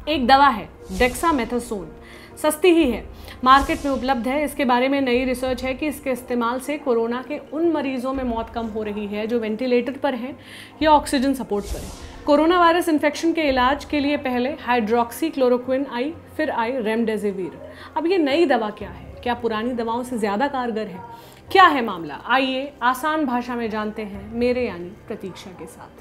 एक दवा है डेक्सामेथासोन, सस्ती ही है, मार्केट में उपलब्ध है। इसके बारे में नई रिसर्च है कि इसके इस्तेमाल से कोरोना के उन मरीजों में मौत कम हो रही है जो वेंटिलेटर पर हैं या ऑक्सीजन सपोर्ट पर है। कोरोना वायरस इन्फेक्शन के इलाज के लिए पहले हाइड्रोक्सी क्लोरोक्विन आई, फिर आई रेमडेसिविर। अब ये नई दवा क्या है? क्या पुरानी दवाओं से ज़्यादा कारगर है? क्या है मामला? आइए आसान भाषा में जानते हैं मेरे यानी प्रतीक्षा के साथ।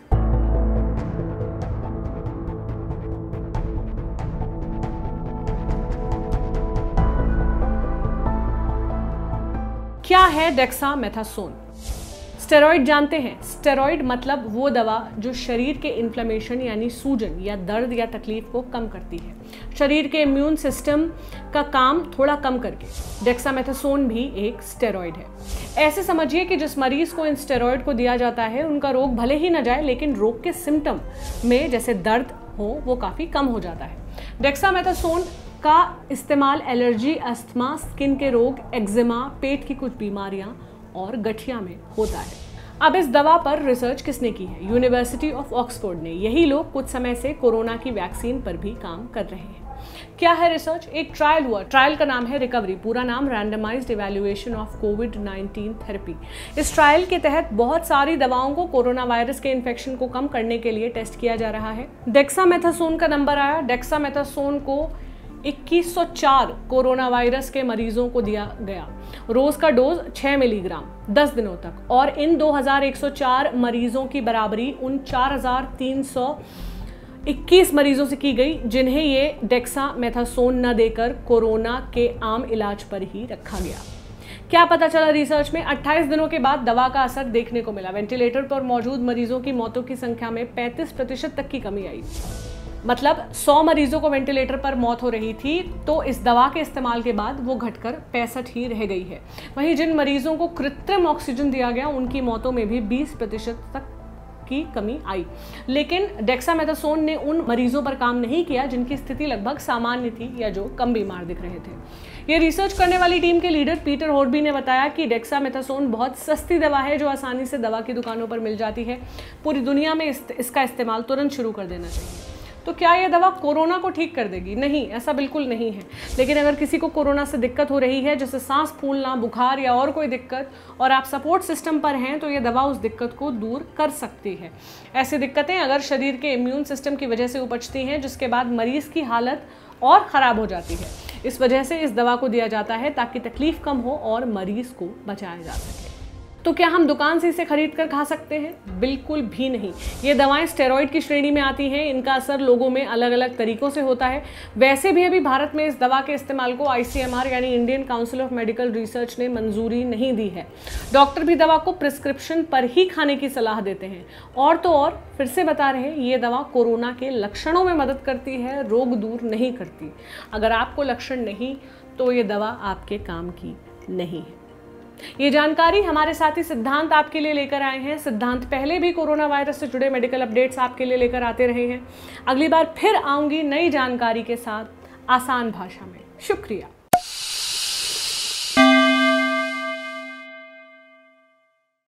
क्या है डेक्सामेथासोन? स्टेरॉइड जानते हैं। स्टेरॉइड मतलब वो दवा जो शरीर के इन्फ्लेमेशन यानी सूजन या दर्द या तकलीफ को कम करती है, शरीर के इम्यून सिस्टम का काम थोड़ा कम करके। डेक्सामेथासोन भी एक स्टेरॉइड है। ऐसे समझिए कि जिस मरीज को इन स्टेरॉइड को दिया जाता है उनका रोग भले ही न जाए, लेकिन रोग के सिम्टम में जैसे दर्द हो वो काफ़ी कम हो जाता है। डेक्सामेथासोन का इस्तेमाल एलर्जी, अस्थमा, स्किन के रोग, एक्जिमा, पेट की कुछ बीमारियां और गठिया में होता है। अब इस दवा पर रिसर्च किसने की है? यूनिवर्सिटी ऑफ ऑक्सफोर्ड ने। यही लोग कुछ समय से कोरोना की वैक्सीन पर भी काम कर रहे हैं। क्या है रिसर्च? एक ट्रायल हुआ, ट्रायल का नाम है रिकवरी, पूरा नाम रैंडमाइज्ड इवैल्यूएशन ऑफ कोविड-19 थेरेपी। इस ट्रायल के तहत बहुत सारी दवाओं को कोरोना वायरस के इन्फेक्शन को कम करने के लिए टेस्ट किया जा रहा है। डेक्सामेथासोन का नंबर आया। डेक्सामेथासोन को 2104 कोरोना वायरस के मरीजों को दिया गया। रोज का डोज 6 मिलीग्राम 10 दिनों तक, और इन 2104 मरीजों की बराबरी उन 4321 मरीजों से की गई जिन्हें ये डेक्सामेथासोन न देकर कोरोना के आम इलाज पर ही रखा गया। क्या पता चला रिसर्च में? 28 दिनों के बाद दवा का असर देखने को मिला। वेंटिलेटर पर मौजूद मरीजों की मौतों की संख्या में 35% तक की कमी आई। मतलब 100 मरीजों को वेंटिलेटर पर मौत हो रही थी तो इस दवा के इस्तेमाल के बाद वो घटकर 65 ही रह गई है। वहीं जिन मरीजों को कृत्रिम ऑक्सीजन दिया गया उनकी मौतों में भी 20% तक की कमी आई। लेकिन डेक्सामेथासोन ने उन मरीजों पर काम नहीं किया जिनकी स्थिति लगभग सामान्य थी या जो कम बीमार दिख रहे थे। ये रिसर्च करने वाली टीम के लीडर पीटर हॉर्बी ने बताया कि डेक्सामेथासोन बहुत सस्ती दवा है जो आसानी से दवा की दुकानों पर मिल जाती है। पूरी दुनिया में इसका इस्तेमाल तुरंत शुरू कर देना चाहिए। तो क्या यह दवा कोरोना को ठीक कर देगी? नहीं, ऐसा बिल्कुल नहीं है। लेकिन अगर किसी को कोरोना से दिक्कत हो रही है, जैसे सांस फूलना, बुखार या और कोई दिक्कत, और आप सपोर्ट सिस्टम पर हैं, तो यह दवा उस दिक्कत को दूर कर सकती है। ऐसी दिक्कतें अगर शरीर के इम्यून सिस्टम की वजह से उपजती हैं, जिसके बाद मरीज की हालत और ख़राब हो जाती है। इस वजह से इस दवा को दिया जाता है ताकि तकलीफ कम हो और मरीज को बचाया जा सके। तो क्या हम दुकान से इसे खरीद कर खा सकते हैं? बिल्कुल भी नहीं। ये दवाएं स्टेरॉइड की श्रेणी में आती हैं। इनका असर लोगों में अलग अलग तरीकों से होता है। वैसे भी अभी भारत में इस दवा के इस्तेमाल को ICMR यानी Indian Council of Medical Research ने मंजूरी नहीं दी है। डॉक्टर भी दवा को प्रिस्क्रिप्शन पर ही खाने की सलाह देते हैं। और तो और फिर से बता रहे हैं, ये दवा कोरोना के लक्षणों में मदद करती है, रोग दूर नहीं करती। अगर आपको लक्षण नहीं तो ये दवा आपके काम की नहीं है। ये जानकारी हमारे साथी सिद्धांत आपके लिए लेकर आए हैं। सिद्धांत पहले भी कोरोना वायरस से जुड़े मेडिकल अपडेट्स आपके लिए लेकर आते रहे हैं। अगली बार फिर आऊंगी नई जानकारी के साथ आसान भाषा में। शुक्रिया।